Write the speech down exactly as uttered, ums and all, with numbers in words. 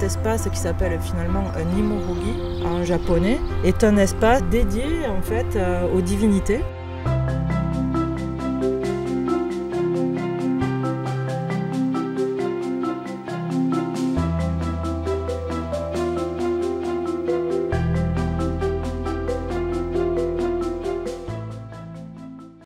espace qui s'appelle finalement un Nimorugi en japonais est un espace dédié en fait aux divinités.